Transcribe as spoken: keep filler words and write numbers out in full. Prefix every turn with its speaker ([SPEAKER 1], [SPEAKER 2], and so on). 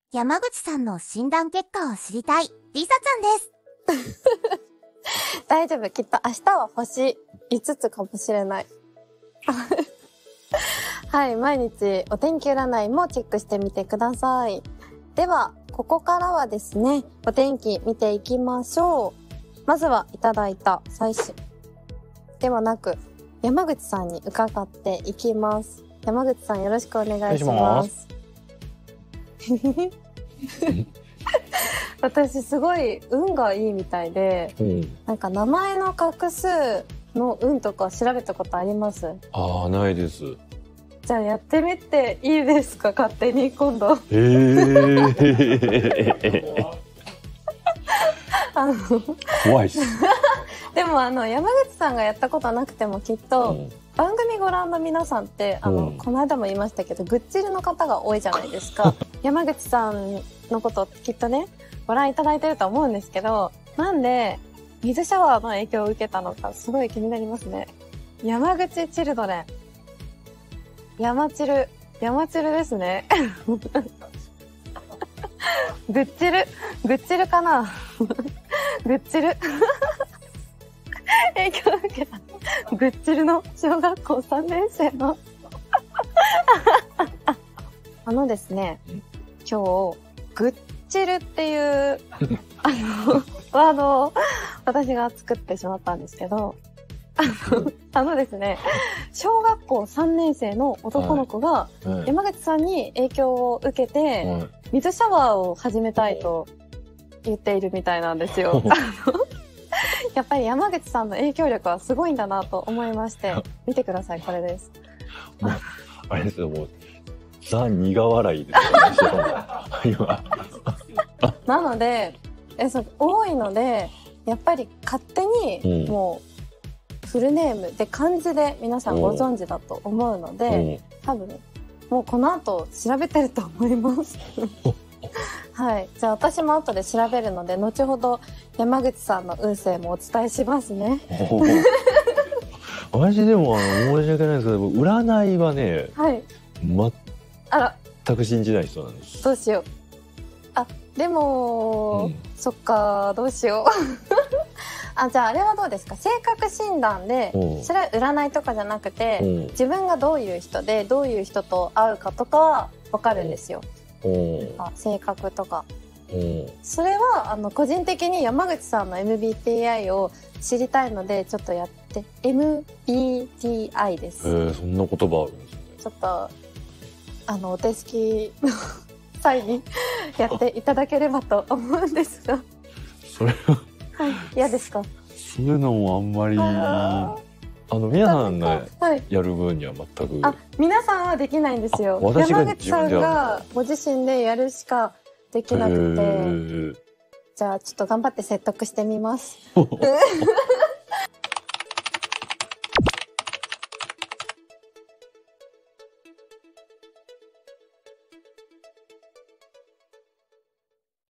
[SPEAKER 1] 山口さんの診断結果を知りたいリサちゃんです。
[SPEAKER 2] 大丈夫。きっと明日は星いつつかもしれない。はい。毎日お天気占いもチェックしてみてください。では、ここからはですね、お天気見ていきましょう。まずはいただいた最新ではなく、山口さんに伺っていきます。山口さん、よろしくお願いします。私すごい運がいいみたいで、うん、なんか名前の画数の運とか調べたことあります？
[SPEAKER 3] ああ、ないです。
[SPEAKER 2] じゃあやってみていいですか、勝手に今度。へ
[SPEAKER 3] え。
[SPEAKER 2] あの
[SPEAKER 3] 怖いっす。
[SPEAKER 2] でもあの山口さんがやったことなくてもきっと、うん、番組ご覧の皆さんってあの、うん、この間も言いましたけど、グッチルの方が多いじゃないですか。山口さんのこときっとねご覧いただいてると思うんですけど、なんで水シャワーの影響を受けたのかすごい気になりますね。山口チルドレン、山チル、山チルですね。グッチル、グッチルかな。グッチル。影響を受けたグッチルの小学校さんねん生のあのですね、今日グッチルっていうあのワードを私が作ってしまったんですけど、あのあのですね、小学校さんねん生の男の子が山口さんに影響を受けて水シャワーを始めたいと言っているみたいなんですよ。やっぱり山口さんの影響力はすごいんだなと思いまして、見てください、これです。
[SPEAKER 3] もうあれですよ、もうザ苦笑いですよね。今
[SPEAKER 2] なのでえそう多いので、やっぱり勝手にもうフルネームで漢字で皆さんご存知だと思うので、多分もうこの後調べてると思います。はい。じゃあ私も後で調べるので、後ほど山口さんの運勢もお伝えしますね。
[SPEAKER 3] 私でもあの申し訳ないですけど、占いはね、はい、全く信じない人なんです。
[SPEAKER 2] どうしよう。あ、でも、うん、そっか、どうしよう。あ、じゃああれはどうですか？性格診断で、それは占いとかじゃなくて、自分がどういう人でどういう人と会うかとかは分かるんですよ。あ、性格とか。それはあの個人的に山口さんの エムビーティーアイ を知りたいのでちょっとやって。 エムビーティーアイ です。
[SPEAKER 3] えー、そんな言葉あるんですね。
[SPEAKER 2] ちょっとあのお手すきの際にやっていただければと思うんですが。
[SPEAKER 3] それは
[SPEAKER 2] はい、嫌ですか？
[SPEAKER 3] そういうのもあんまりあの皆さんがやる分には全く、
[SPEAKER 2] あ、皆さんはできないんですよ。山口さんがご自身でやるしかできなくて、じゃあちょっと頑張って説得してみます。